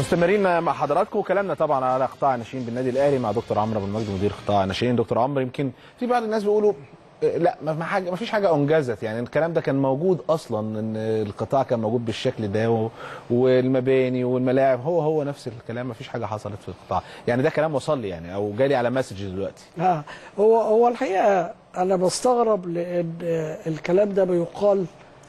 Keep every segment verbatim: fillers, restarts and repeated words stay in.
مستمرين مع حضراتكم وكلامنا طبعا على قطاع الناشئين بالنادي الاهلي مع دكتور عمرو ابو المجد مدير قطاع الناشئين. دكتور عمرو، يمكن في بعض الناس بيقولوا لا ما حاجه ما فيش حاجه انجزت، يعني الكلام ده كان موجود اصلا، ان القطاع كان موجود بالشكل ده والمباني والملاعب هو هو نفس الكلام، ما فيش حاجه حصلت في القطاع، يعني ده كلام وصل لي يعني او جالي على مسج دلوقتي. اه هو هو الحقيقه انا بستغرب لان الكلام ده بيقال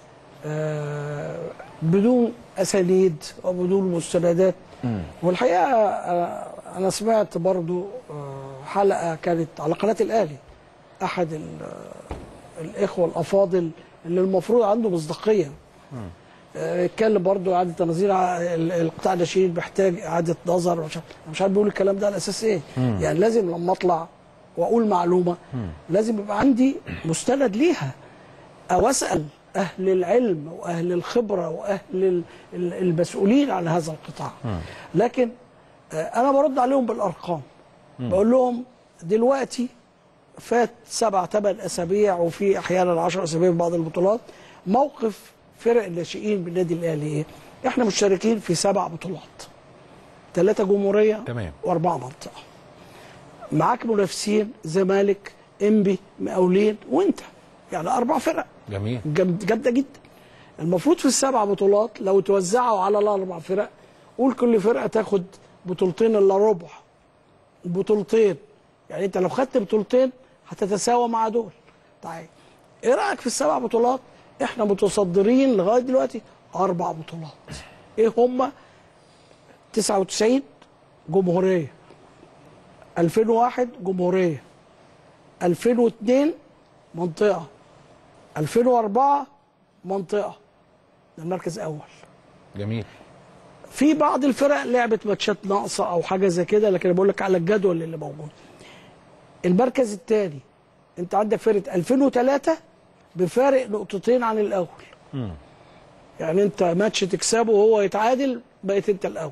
آه بدون اسانيد وبدون مستندات. والحقيقه آه انا سمعت برضو آه حلقه كانت على قناه الاهلي، احد الاخوه الافاضل اللي المفروض عنده مصداقيه اتكلم آه برضو اعاده تنظير القطاع الناشئين محتاج اعاده نظر، مش مش عارف بيقول الكلام ده على اساس ايه. مم. يعني لازم لما اطلع واقول معلومه مم. لازم يبقى عندي مستند ليها، او اسال اهل العلم واهل الخبره واهل المسؤولين عن هذا القطاع. مم. لكن آه انا برد عليهم بالارقام. مم. بقول لهم دلوقتي فات سبع ثمان اسابيع وفي احيانا عشر اسابيع في بعض البطولات. موقف فرق الناشئين بالنادي الاهلي ايه؟ احنا مشتركين في سبع بطولات، ثلاثه جمهوريه تمام واربعه منطقه. معاك منافسين زمالك، انبي، مقاولين، وانت، يعني اربع فرق. جميل، جامده جدا. المفروض في السبع بطولات لو توزعوا على الاربع فرق، قول كل فرقه تاخد بطولتين الا ربع، بطولتين، يعني انت لو خدت بطولتين هتتساوى مع دول. طيب ايه رايك في السبع بطولات؟ احنا متصدرين لغايه دلوقتي اربع بطولات. ايه هم؟ تسعة وتسعين جمهوريه، ألفين وواحد جمهوريه، ألفين واثنين منطقه، ألفين وأربعة منطقه، ده المركز الاول. جميل. في بعض الفرق لعبت ماتشات ناقصه او حاجه زي كده، لكن بقول لك على الجدول اللي موجود. المركز الثاني انت عندك فرقه ألفين وثلاثة بفارق نقطتين عن الاول. م. يعني انت ماتش تكسبه وهو يتعادل بقيت انت الاول.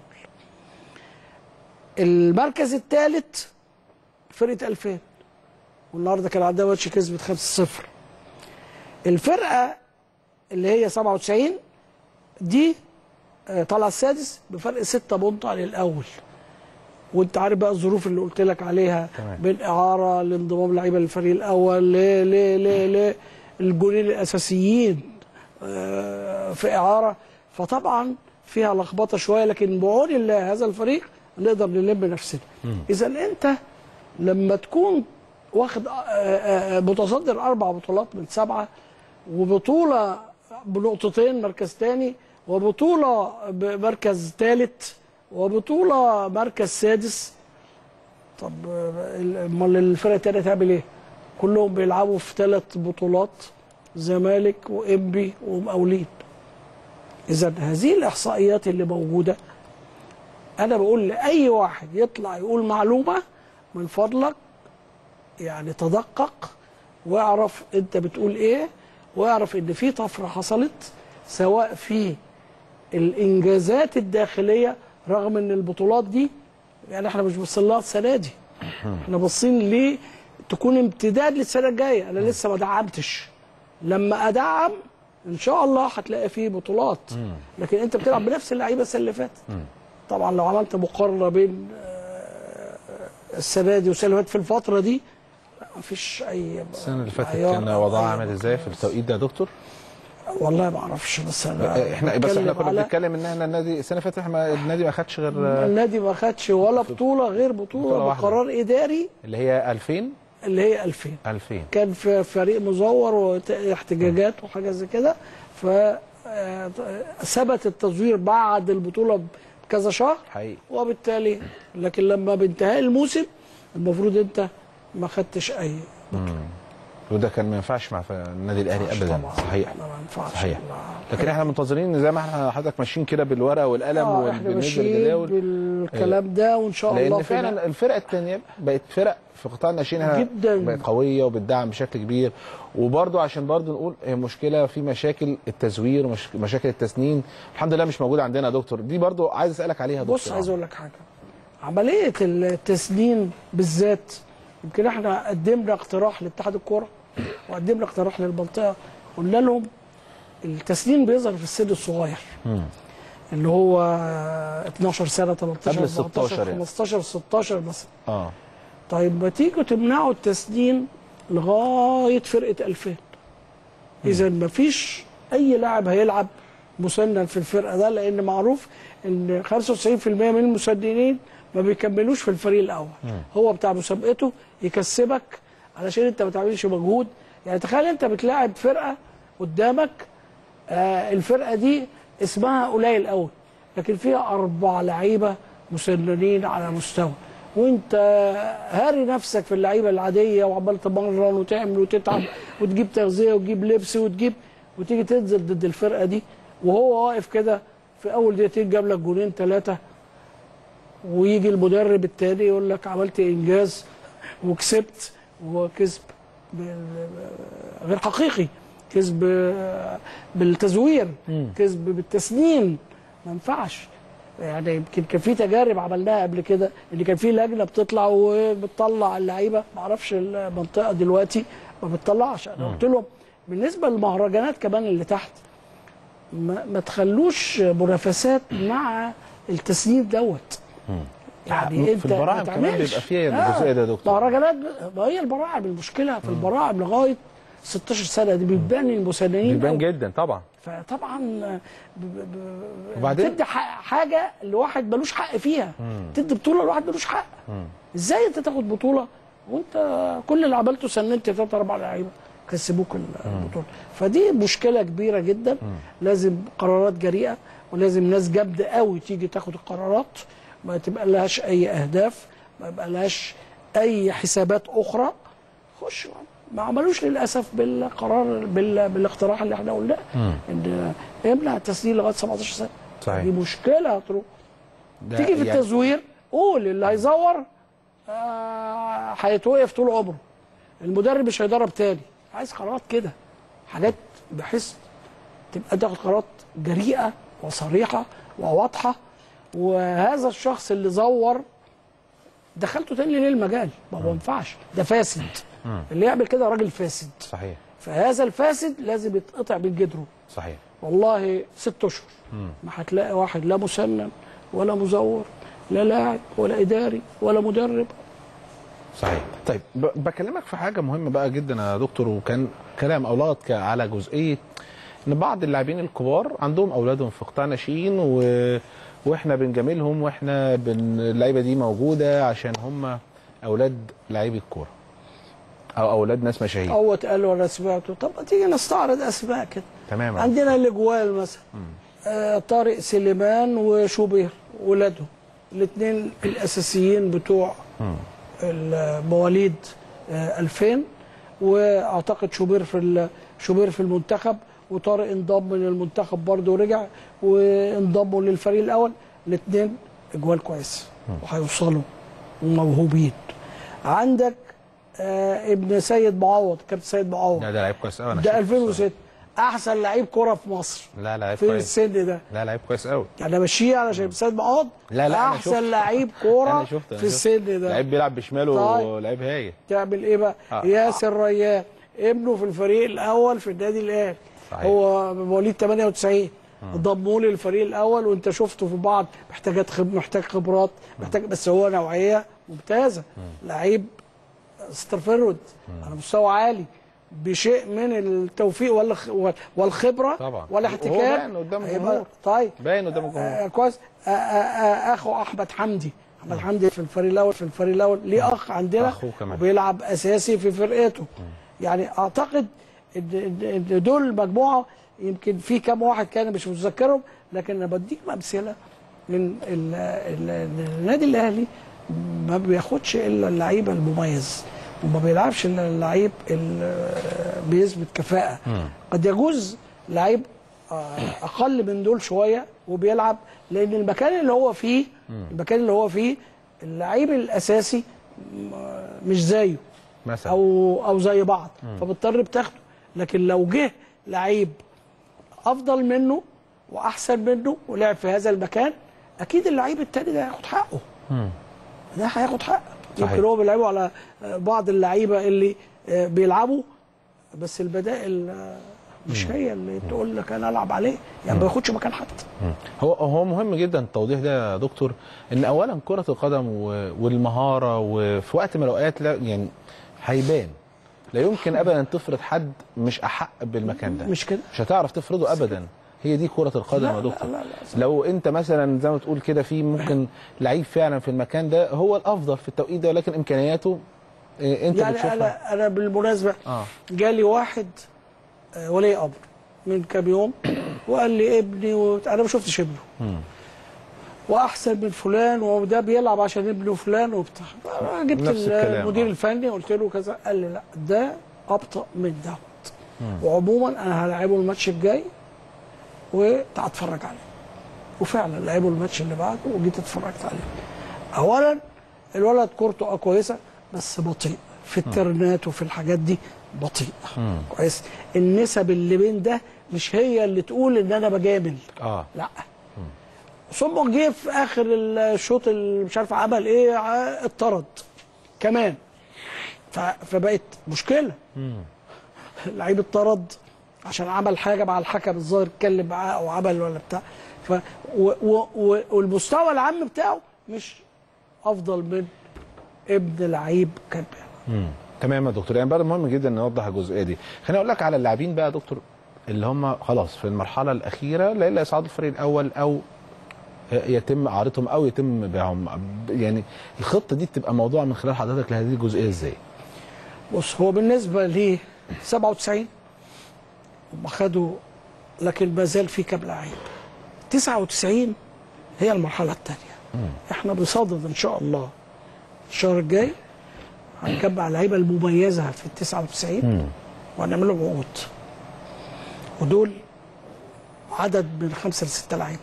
المركز الثالث فرقه ألفين، والنهارده كان عندها ماتش كسبت خمسة صفر. الفرقه اللي هي سبعة وتسعين دي طالعه السادس بفرق ستة بونت عن الاول. وانت عارف بقى الظروف اللي قلت لك عليها، من اعاره لانضمام لعيبه للفريق الاول ل ل ل الجولين الاساسيين في اعاره، فطبعا فيها لخبطه شويه، لكن بعون الله هذا الفريق نقدر نلم نفسنا. اذا انت لما تكون واخد متصدر اربع بطولات من سبعه، وبطوله بنقطتين مركز ثاني، وبطوله بمركز ثالث، وبطوله مركز سادس، طب امال الفرقه الثانيه تعمل ايه؟ كلهم بيلعبوا في ثلاث بطولات، زمالك وانبي ومقاولين. اذا هذه الاحصائيات اللي موجوده، انا بقول لاي واحد يطلع يقول معلومه من فضلك يعني تدقق واعرف انت بتقول ايه، واعرف ان في طفره حصلت سواء في الانجازات الداخليه، رغم ان البطولات دي يعني احنا مش باصين لها السنه دي، احنا باصين ليه تكون امتداد للسنه الجايه. انا لسه ما دعمتش، لما ادعم ان شاء الله هتلاقي فيه بطولات، لكن انت بتلعب بنفس اللعيبه السنه اللي فاتت. طبعا لو عملت مقارنه بين السنه دي والسنه اللي فاتت في الفتره دي ما فيش اي. السنه اللي فاتت كان وضعها عامل ازاي في التوقيت ده يا دكتور؟ والله ما اعرفش، بس انا احنا بس احنا كنا بنتكلم ان احنا النادي السنه اللي فاتت احنا النادي ما خدش غير النادي ما خدش ولا بطوله غير بطوله, بطولة بقرار اداري اللي هي ألفين اللي هي ألفين ألفين كان في فريق مزور واحتجاجات وحاجه زي كده، فثبت التزوير بعد البطوله بكذا شهر حقيقي. وبالتالي لكن لما بانتهاء الموسم المفروض انت ما خدتش اي بطوله، وده كان ما ينفعش مع النادي الاهلي ابدا. صحيح ما ينفعش. صحيح. لكن احنا منتظرين زي ما احنا حضرتك ماشيين كده بالورقه والقلم وبالنسبه للجداول بالكلام ده، وان شاء الله لان فعلا الفرق الثانيه بقت فرق في قطاع الناشئين جدا بقت قويه وبتدعم بشكل كبير. وبرده عشان برده نقول هي مشكله في مشاكل التزوير ومشاكل التسنين الحمد لله مش موجوده عندنا يا دكتور، دي برده عايز اسالك عليها يا دكتور. بص عايز اقول لك حاجه، عمليه التسنين بالذات يمكن احنا قدمنا اقتراح لاتحاد الكوره وقدمنا اقتراح للمنطقه، قلنا لهم التسنين بيظهر في السن الصغير. اللي هو اتناشر سنه تلتاشر قبل ستاشر يعني. خمستاشر ستاشر مثلا. اه طيب ما تيجوا تمنعوا التسنين لغايه فرقه ألفين. اذا ما فيش اي لاعب هيلعب مسنن في الفرقه ده، لان معروف ان خمسة وتسعين في المية من المسننين ما بيكملوش في الفريق الاول. هو بتاع مسابقته يكسبك علشان انت ما تعملش مجهود. يعني تخيل انت بتلاعب فرقه قدامك، آه الفرقه دي اسمها قليل قوي لكن فيها اربع لعيبه مسننين على مستوى، وانت هاري نفسك في اللعيبه العاديه وعمال تمرن وتعمل وتتعب وتجيب تغذيه وتجيب لبس وتجيب وتيجي تنزل ضد الفرقه دي وهو واقف كده في اول دقيقتين جاب لك جولين ثلاثه، ويجي المدرب التاني يقول لك عملت انجاز وكسبت، وكسب غير حقيقي، كسب بالتزوير، كسب بالتسنين، ما ينفعش. يعني يمكن كان في تجارب عملناها قبل كده ان كان في لجنه بتطلع وبتطلع اللعيبه، ما اعرفش المنطقه دلوقتي ما بتطلعش. انا قلت لهم بالنسبه للمهرجانات كمان اللي تحت ما, ما تخلوش منافسات مع التسنين دوت. يعني انت في البراعم كمان بيبقى فيها الجزئيه ده يا دكتور. مهرجانات، ما هي البراعم المشكله في البراعم لغايه ستاشر سنه دي بيبان المسننين، بيبان جدا طبعا. فطبعا ب... ب... وبعدين تدي حاجه لواحد ملوش حق فيها، مم. تدي بطوله لواحد ملوش حق. مم. ازاي انت تاخد بطوله وانت كل اللي عملته سننت ثلاث اربع لعيبه كسبوك البطوله؟ فدي مشكله كبيره جدا. مم. لازم قرارات جريئه، ولازم ناس جامده قوي تيجي تاخد القرارات، ما تبقى لهاش اي اهداف، ما يبقى لهاش اي حسابات اخرى. خش ما عملوش للاسف بالقرار بال... بالاقتراح اللي احنا قلناه ان يمنع التسجيل لغايه سبعتاشر سنه. صحيح. دي مشكله هتروح تيجي في يعني التزوير. قول اللي هيزور هيتوقف آه طول عمره، المدرب مش هيدرب تاني. عايز قرارات كده، حاجات بحيث تبقى تاخد قرارات جريئه وصريحه وواضحه. وهذا الشخص اللي زور دخلته تاني ليه المجال؟ ما ينفعش، ده فاسد. مم. اللي يعمل كده راجل فاسد. صحيح. فهذا الفاسد لازم يتقطع من جدره. صحيح. والله ست اشهر ما هتلاقي واحد لا مسنن ولا مزور، لا لاعب ولا اداري ولا مدرب. صحيح. طيب بكلمك في حاجه مهمه بقى جدا يا دكتور، وكان كلام اولاد على جزئيه ان بعض اللاعبين الكبار عندهم اولادهم في قطاع ناشئين و... واحنا بنجاملهم، واحنا بن... اللعيبه دي موجوده عشان هم اولاد لعيبه كوره او اولاد ناس مشاهير. هو اتقال ولا سمعته؟ طب ما تيجي نستعرض اسماء كده. تمام. عندنا الاجوال مثلا آه طارق سليمان وشوبير، ولادهم الاثنين الاساسيين بتوع المواليد آه ألفين، واعتقد شوبير في شوبير في المنتخب، وطارق انضم من المنتخب برضه ورجع وانضموا للفريق الاول. الاثنين اجوال كويس وهيوصلوا وموهوبين. عندك آه ابن سيد معوض، كابتن سيد معوض، ده ده لعيب كويس قوي. ده ألفين وستة احسن لعيب كوره في مصر. لا لعيب في كويس في السن ده. لا لعيب كويس قوي. يعني ماشيه على شايف سيد معوض. لا لا احسن لعيب كوره في السن ده. لعيب بيلعب بشماله. طيب. لعيب هايل. تعمل ايه بقى؟ آه. ياسر ريان ابنه في الفريق الاول في النادي الاهلي. هو مواليد تمانية وتسعين، ضموه للفريق الاول، وانت شفته في بعض محتاجات خب... محتاج خبرات، محتاج، بس هو نوعيه ممتازه، لعيب ستر فيرود على مستوى عالي بشيء من التوفيق والخبره طبعا، والاحتكاك. باين قدام الجمهور. طيب باين قدام الجمهور. آه كويس. آه آه اخو احمد حمدي، احمد حمدي في الفريق الاول في الفريق الاول ليه اخ عندنا وبيلعب اساسي في فرقته. يعني اعتقد ان دول مجموعه، يمكن في كام واحد كان مش متذكرهم، لكن انا بديك امثله من النادي الاهلي ما بياخدش الا اللعيبه المميز، وما بيلعبش الا اللعيب اللي بيثبت كفاءه. قد يجوز لعيب اقل من دول شويه وبيلعب، لان المكان اللي هو فيه المكان اللي هو فيه اللعيب الاساسي مش زيه مثلا او او زي بعض، فبتضطر بتاخده. لكن لو جه لعيب افضل منه واحسن منه ولعب في هذا المكان، اكيد اللعيب التاني ده هياخد حقه. مم. ده هياخد حقه. يمكن هو بيلعبوا على بعض اللعيبه اللي بيلعبوا، بس البدائل مش هي اللي تقول لك انا العب عليه، يعني ما بياخدش مكان حد. هو هو مهم جدا التوضيح ده يا دكتور، ان اولا كره القدم والمهاره وفي وقت من الاوقات لا يعني هيبان، لا يمكن ابدا تفرض حد مش احق بالمكان ده، مش كده، مش هتعرف تفرضه ابدا. هي دي كره القدم يا دكتور. لا لا لا لو انت مثلا زي ما تقول كده في ممكن لعيب فعلا في المكان ده هو الافضل في التوقيت ده، ولكن امكانياته انت يعني بتشوفها. انا انا بالمناسبه آه. جالي واحد ولي امر من كام يوم وقال لي ابني و... انا ما شفتش ابنه مم. واحسن من فلان وده بيلعب عشان ابنه فلان وبتاع. جبت المدير الفني قلت له كذا، قال لي لا ده ابطا من دوت، وعموما انا هلاعبه الماتش الجاي وتعال اتفرج عليه. وفعلا لعبوا الماتش اللي بعده وجيت اتفرجت عليه. اولا الولد كورته كويسه بس بطيء في الترنات وفي الحاجات دي، بطيء كويس. النسب اللي بين ده مش هي اللي تقول ان انا بجامل، اه لا. ثم جه في اخر الشوط اللي مش عارف عمل ايه، اتطرد كمان، فبقت مشكله. اللعيب اتطرد عشان عمل حاجه مع الحكم الظاهر، اتكلم معاه او عمل ولا بتاع، ف و و والمستوى العام بتاعه مش افضل من ابن لعيب كان بيلعب. تمام يا دكتور، يعني برضه مهم جدا نوضح الجزئيه دي. خليني اقول لك على اللاعبين بقى يا دكتور اللي هم خلاص في المرحله الاخيره لا الا يصعدوا الفريق الاول او يتم اعارتهم او يتم بيعهم، يعني الخطه دي بتبقى موضوع من خلال حضرتك لهذه الجزئيه ازاي؟ بص، هو بالنسبه ل سبعة وتسعين هم خدوا، لكن ما زال في كام لعيب. تسعة وتسعين هي المرحله الثانيه. احنا بصدد ان شاء الله الشهر الجاي هنجمع اللعيبه المميزه في ال تسعة وتسعين وهنعمل لهم عقود، ودول عدد من خمسه لسته لعيبه.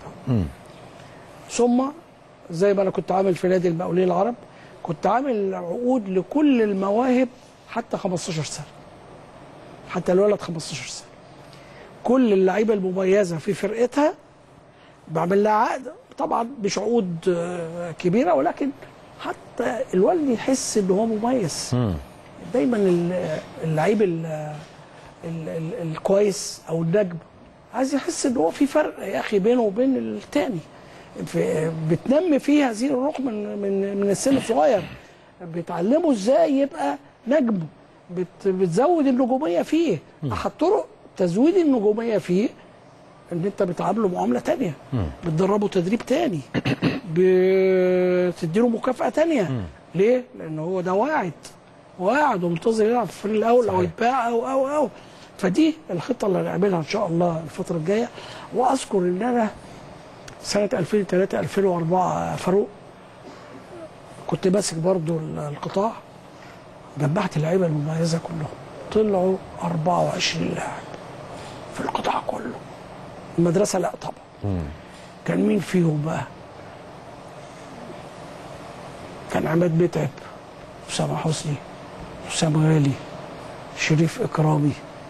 ثم زي ما انا كنت عامل في نادي المقاولين العرب، كنت عامل عقود لكل المواهب حتى خمستاشر سنه، حتى الولد خمستاشر سنه. كل اللعيبه المميزه في فرقتها بعمل لها عقد، طبعا مش عقود كبيره ولكن حتى الولد يحس ان هو مميز. دايما اللعيب الكويس او النجم عايز يحس ان هو في فرق يا اخي بينه وبين الثاني، بتنمي فيه هذه الروح من من من السن الصغير، بتعلمه ازاي يبقى نجم، بت بتزود النجوميه فيه. احد طرق تزويد النجوميه فيه ان انت بتعامله معامله ثانيه، بتدربه تدريب ثاني، بتديله مكافاه ثانيه. ليه؟ لان هو ده واعد واعد ومنتظر يلعب في الفريق الاول او يتباع او او او فدي الخطه اللي هنعملها ان شاء الله الفتره الجايه. واذكر ان انا سنه ألفين وثلاثة ألفين وأربعة فاروق كنت ماسك برضو القطاع، جمعت اللعيبه المميزه كلهم، طلعوا أربعة وعشرين لاعب في القطاع كله. المدرسه لا طبعا. مم. كان مين فيهم بقى؟ كان عماد متعب، اسامه حسني، اسامه غالي، شريف اكرامي،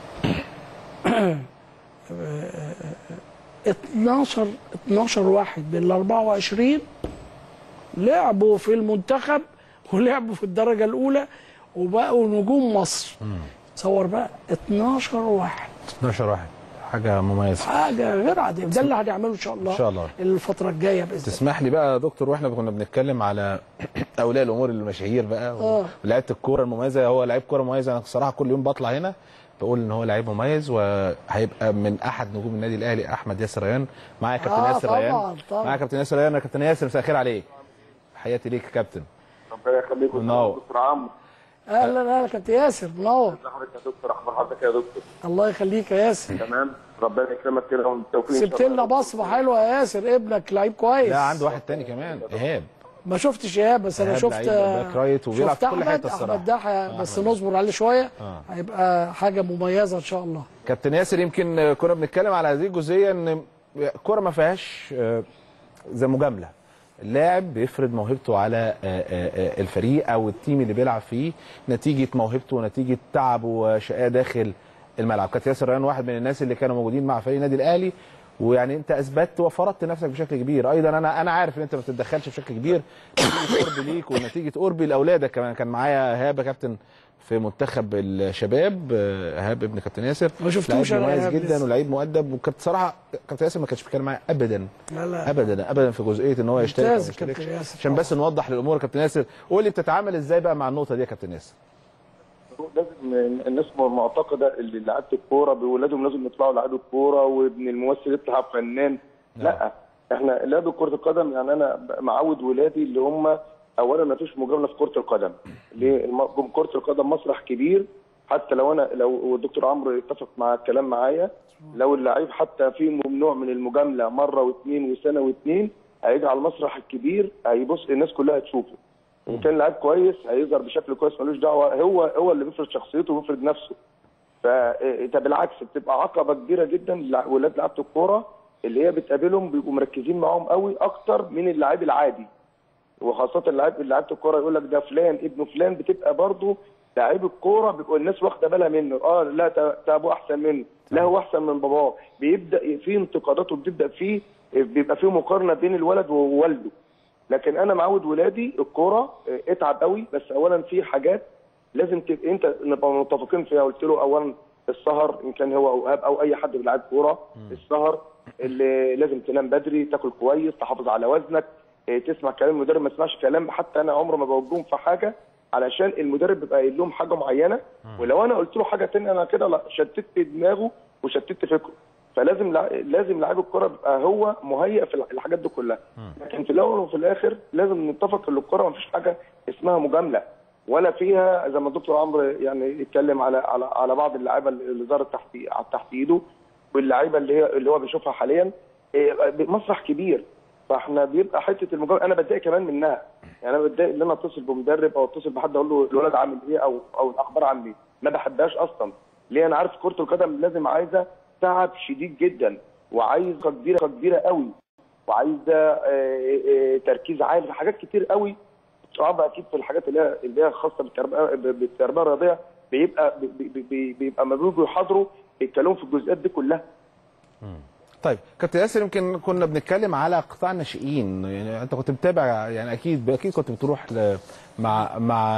اتناشر اتناشر واحد من ال أربعة وعشرين لعبوا في المنتخب ولعبوا في الدرجه الاولى وبقوا نجوم مصر. مم. تصور بقى اتناشر واحد اتناشر واحد، حاجه مميزه، حاجه غير عاديه. ده اللي هنعمله ان شاء الله ان شاء الله الفتره الجايه باذن الله. تسمح لي بقى يا دكتور، واحنا كنا بنتكلم على اولياء الامور المشاهير بقى آه. ولعيبه الكوره المميزه، هو لعيب كوره مميز. انا بصراحه كل يوم بطلع هنا بقول ان هو لعيب مميز وهيبقى من احد نجوم النادي الاهلي، احمد ياسر ريان. معايا كابتن آه ياسر ريان. طبعا طبعا معايا كابتن ياسر ريان. يا كابتن ياسر مساء الخير عليك، حياتي ليك يا كابتن. ربنا يخليك يا دكتور عمرو. اهلا اهلا كابتن ياسر، منور. ازي حضرتك يا دكتور؟ اخبار حضرتك يا دكتور؟ الله يخليك يا ياسر. تمام، ربنا يكرمك كده والتوفيق. سبت لنا بصمه حلوه يا ياسر، ابنك لعيب كويس. لا عنده واحد تاني كمان، ايهاب. ما شفتش ايهاب بس انا شفت باك رايت وبيلعب في كل حته الصراحه. احمد ده بس نصبر عليه شويه. آه. هيبقى حاجه مميزه ان شاء الله. كابتن ياسر، يمكن كنا بنتكلم على هذه الجزئيه ان الكوره ما فيهاش زي مجامله، اللاعب بيفرض موهبته على الفريق او التيم اللي بيلعب فيه نتيجه موهبته ونتيجه تعبه وشقاه داخل الملعب. كابتن ياسر ريان واحد من الناس اللي كانوا موجودين مع فريق النادي الاهلي ويعني انت اثبتت وفرضت نفسك بشكل كبير. ايضا انا انا عارف ان انت ما بتتدخلش بشكل كبير، نتيجه قرب ليك ونتيجه قربي لاولادك كمان. كان معايا ايهاب كابتن في منتخب الشباب، ايهاب ابن كابتن ياسر، ما شفتوش لعيب انا مميز جدا ولعيب مؤدب، وكابتن صراحه كابتن ياسر ما كانش بيتكلم معايا ابدا لا لا ابدا ابدا في جزئيه ان هو يشترك او ما ممتاز كابتن يشتركش. ياسر عشان بس نوضح للامور. كابتن ياسر قول لي بتتعامل ازاي بقى مع النقطه دي يا كابتن ياسر؟ لازم الناس معتقده اللي لعيبه الكوره بولادهم لازم يطلعوا لعيبه الكوره، وابن الممثل يطلع فنان. لا، احنا لعب كره القدم يعني انا معود ولادي اللي هم اولا ما فيش مجامله في كره القدم. ليه؟ الم- كره القدم مسرح كبير، حتى لو انا لو الدكتور عمرو يتفق مع الكلام معايا، لو اللعيب حتى في ممنوع من المجامله مره واثنين وسنه واثنين، هيجي على المسرح الكبير هيبص الناس كلها تشوفه. ان كان لعيب كويس هيظهر بشكل كويس ملوش دعوه، هو هو اللي بيفرض شخصيته وبيفرض نفسه. فده بالعكس بتبقى عقبه كبيره جدا لولاد لعيبه الكوره اللي هي بتقابلهم، بيبقوا مركزين معاهم قوي اكتر من اللاعب العادي. وخاصه اللاعب لعيبه الكوره يقول لك ده فلان ابن فلان، بتبقى برضه لاعب الكوره بيبقوا الناس واخده بالها منه. اه لا ده ابوه احسن منه، لا هو احسن من باباه، بيبدا في انتقادات وبتبدا فيه بيبقى في مقارنه بين الولد ووالده. لكن انا معود ولادي الكوره اتعب قوي، بس اولا في حاجات لازم تبقى انت نبقى متفقين فيها. قلت له اولا السهر، ان كان هو او اب او اي حد بيلعب كوره، السهر اللي لازم تنام بدري، تاكل كويس، تحافظ على وزنك، تسمع كلام المدرب، ما تسمعش كلام حتى انا عمري ما بوجههم في حاجه علشان المدرب بيبقى قايل لهم حاجه معينه، ولو انا قلت له حاجه ثانيه انا كده لا شتت دماغه وشتت فكره. فلازم لازم لاعب الكوره بيبقى هو مهيئ في الحاجات دي كلها. لكن في الاول وفي الاخر لازم نتفق ان الكوره ما فيش حاجه اسمها مجامله، ولا فيها زي ما الدكتور عمرو يعني يتكلم على على على بعض اللعيبه اللي ظهرت تحت تحت ايده، واللعيبه اللي هي اللي هو بيشوفها حاليا. مسرح كبير، فاحنا بيبقى حته المجامله انا بتضايق كمان منها. يعني انا بتضايق ان انا اتصل بمدرب او اتصل بحد اقول له الولد عامل ايه او او الاخبار عامل ايه، ما بحبهاش اصلا. ليه؟ انا عارف كره القدم لازم عايزه تعب شديد جدا، وعايزه كبيره كبيره قوي، وعايزه تركيز عالي في حاجات كتير قوي. صعبه اكيد في الحاجات اللي هي اللي هي خاصه بالتربيه بالتربيه الرياضيه، بيبقى بيبقى لما بييجوا يحاضروا بيتكلموا في الجزئيات دي كلها. طيب كابتن ياسر، يمكن كنا بنتكلم على قطاع الناشئين، يعني انت كنت متابع، يعني اكيد اكيد كنت بتروح مع مع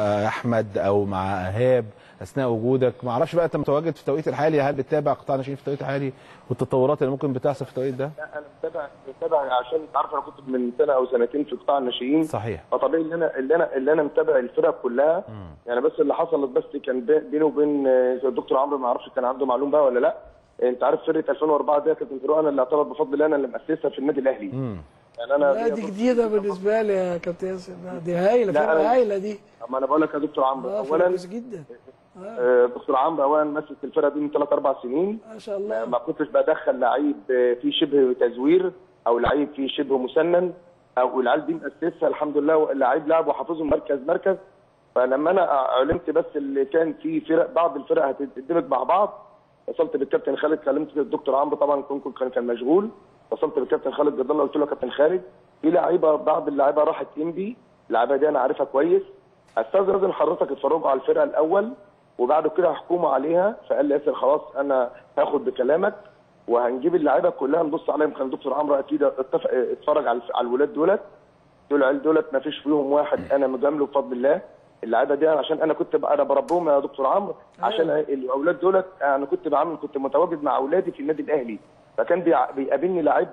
احمد او مع ايهاب اثناء وجودك. ما اعرفش بقى انت متواجد في التوقيت الحالي، هل بتتابع قطاع الناشئين في التوقيت الحالي والتطورات اللي ممكن بتحصل في التوقيت ده؟ لا انا متابع متابع عشان انت عارف انا كنت من سنه او سنتين في قطاع الناشئين. صحيح. فطبيعي اللي انا اللي انا اللي انا متابع الفرق كلها. مم. يعني بس اللي حصلت بس كان بيني وبين الدكتور عمرو، ما اعرفش كان عنده معلومه بقى ولا لا. انت عارف فرقه ألفين وأربعة دي كانت الفرقه انا اللي اعتبر بفضل الله انا اللي مؤسسها في النادي الاهلي. امم يعني انا لا دي جديده بالنسبه لي يا كابتن ياسر، دي هايله، فرقه هايله دي. اما انا بقول لك يا دكتور عمرو، اولا جدا آه. دكتور عمرو اولا ماسك الفرقه دي من ثلاث اربع سنين ما شاء الله. ما كنتش بدخل لعيب فيه شبه تزوير او لعيب فيه شبه مسنن، او العيال دي مؤسسها الحمد لله، اللعيب لعب وحافظهم مركز مركز. فلما انا علمت بس اللي كان في فرق بعض الفرق هتندمج مع بعض، اتصلت بالكابتن خالد، كلمت الدكتور عمرو طبعا كان كان مشغول، اتصلت بالكابتن خالد جد الله قلت له يا كابتن خالد في لعيبه بعض اللعيبه راحت انبي، اللعيبه دي انا عارفها كويس، استاذن حضرتك اتفرجوا على الفرقه الاول وبعد كده هحكموا عليها. فقال لي ياسر خلاص انا هاخد بكلامك وهنجيب اللعيبه كلها نبص عليهم. كان الدكتور عمرو اكيد اتفق اتفرج على على الولاد دولت، دول العيال دولت ما فيش فيهم واحد انا مجامله بفضل الله. اللعيبه دي عشان انا كنت انا بربهم يا دكتور عمرو، عشان الاولاد دولت انا كنت بعمل كنت متواجد مع اولادي في النادي الاهلي، فكان بيقابلني لعيب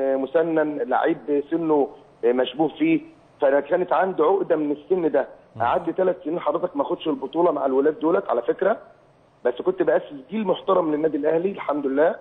مسنن، لعيب سنه مشبوه فيه، فكانت عندي عقده من السن ده. قعدت ثلاث سنين حضرتك ما اخدش البطوله مع الولاد دولت على فكره، بس كنت باسس جيل محترم للنادي الاهلي الحمد لله،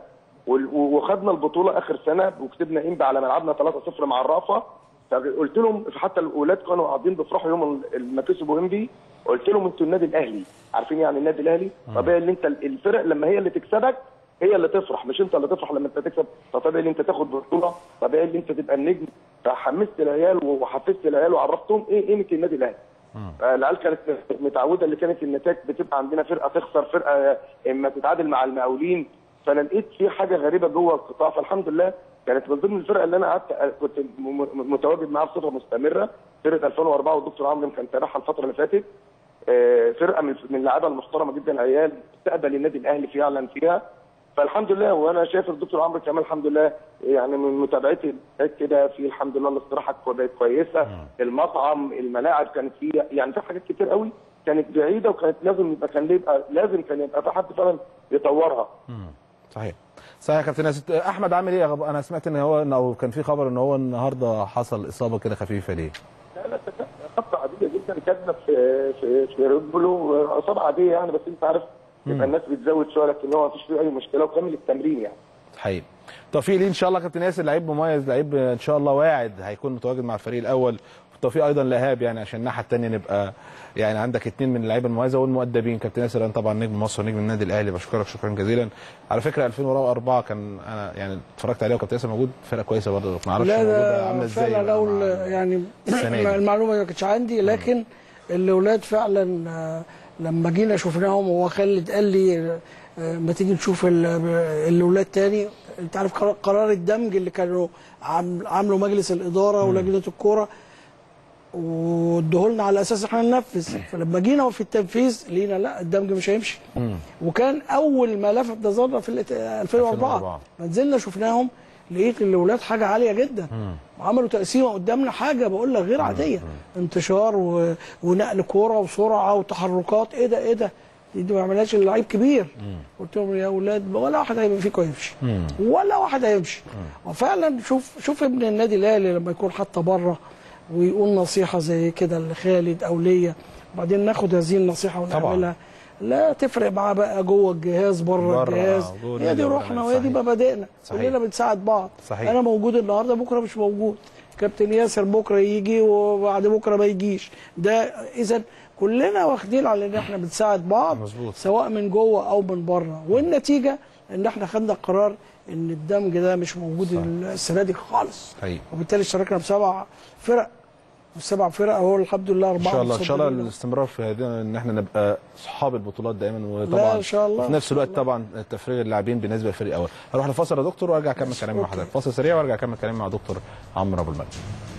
وخدنا البطوله اخر سنه وكسبنا انبي على ملعبنا ثلاثة صفر مع الرافه. فقلت لهم حتى الاولاد كانوا قاعدين بيفرحوا يوم ما كسبوا انبي، قلت لهم انتوا النادي الاهلي عارفين يعني النادي الاهلي، طبيعي ان انت الفرق لما هي اللي تكسبك هي اللي تفرح، مش انت اللي تفرح لما انت تكسب. فطبيعي ان انت تاخد بطوله، طبيعي ان انت تبقى النجم. فحمست العيال وحفزت العيال وعرفتهم ايه قيمه النادي الاهلي. العيال كانت متعوده اللي كانت النتائج بتبقى عندنا فرقه تخسر، فرقه اما تتعادل مع المقاولين. فانا لقيت في حاجه غريبه جوه القطاع، فالحمد لله كانت من ضمن الفرقه اللي انا قعدت كنت متواجد معاها بصفه مستمره فرقه ألفين وأربعة، والدكتور عمرو كان تابعها الفتره اللي فاتت. فرقه من اللعيبه المحترمه جدا، عيال تقبل النادي الاهلي فعلا فيها. فالحمد لله. وانا شايف الدكتور عمرو كمال الحمد لله يعني من متابعتي كده في الحمد لله الاستراحه بقت كويسه، المطعم، الملاعب كانت فيه يعني في حاجات كتير قوي كانت بعيده وكانت لازم يبقى كان يبقى لازم كان يبقى في حد فعلا يطورها. امم صحيح. صحيح يا كابتن ياسر. احمد عامل ايه؟ انا سمعت ان هو انه كان في خبر ان هو النهارده حصل اصابه كده خفيفه ليه؟ لا لا اصابه عاديه جدا كاتبه في في في رجله، اصابه عاديه يعني، بس انت عارف يبقى الناس بتزود شويه لكن هو مفيش فيه اي مشكله وكمل التمرين يعني. حقيقي. توفيق ليه ان شاء الله كابتن ياسر، لعيب مميز، لعيب ان شاء الله واعد هيكون متواجد مع الفريق الاول. والتوفيق ايضا لايهاب يعني عشان الناحيه الثانيه نبقى يعني عندك اثنين من اللعيبه المميزه والمؤدبين. كابتن ياسر انت طبعا نجم مصر ونجم النادي الاهلي، بشكرك شكرا جزيلا. على فكره ألفين وأربعة كان انا يعني اتفرجت عليه وكابتن ياسر موجود، فرقه كويسه برضه ما اعرفش موجوده عامله ازاي. لا لو يعني المعلومه ما كانتش عندي، لكن الاولاد فعلا لما جينا شفناهم هو خالد قال لي ما تيجي نشوف الاولاد تاني. انت عارف قرار الدمج اللي كانوا عامله مجلس الاداره ولجنه الكوره وادوهولنا على اساس احنا ننفذ، فلما جينا في التنفيذ لقينا لا الدمج مش هيمشي. وكان اول ما لفت نظرنا في ألفين وأربعة نزلنا شفناهم لقيت الاولاد حاجه عاليه جدا، وعملوا تقسيمه قدامنا حاجه بقول لك غير عاديه، انتشار و... ونقل كوره وسرعه وتحركات. ايه ده ايه ده دي ما عملهاش الا لعيب كبير. قلت لهم يا اولاد ولا واحد هيبقى فيكم يمشي، ولا واحد هيمشي. وفعلا شوف شوف ابن النادي الاهلي لما يكون حتى بره ويقول نصيحه زي كده لخالد او ليا، وبعدين ناخد هذه النصيحه ونعملها، لا تفرق معاه بقى جوه الجهاز بره الجهاز. هي دي روحنا وهي دي مبادئنا، كلنا بنساعد بعض. صحيح. انا موجود النهارده بكره مش موجود، كابتن ياسر بكره يجي وبعد بكره ما يجيش، ده اذا كلنا واخدين على ان احنا بنساعد بعض مزبوط. سواء من جوه او من بره، والنتيجه ان احنا خدنا قرار ان الدمج ده مش موجود السنه دي خالص. حقيقي. وبالتالي اشتركنا بسبع فرق، والسبع فرق اهو الحمد لله اربعه. ان شاء الله ان شاء الله الاستمرار في هذه ان احنا نبقى اصحاب البطولات دايما، وطبعا ان شاء الله في نفس الوقت طبعا تفريغ اللاعبين بالنسبه للفريق الاول. هروح لفاصل يا دكتور وارجع اكمل كلامي مع حضرتك، فاصل سريع وارجع اكمل كلامي مع دكتور عمرو ابو المجد.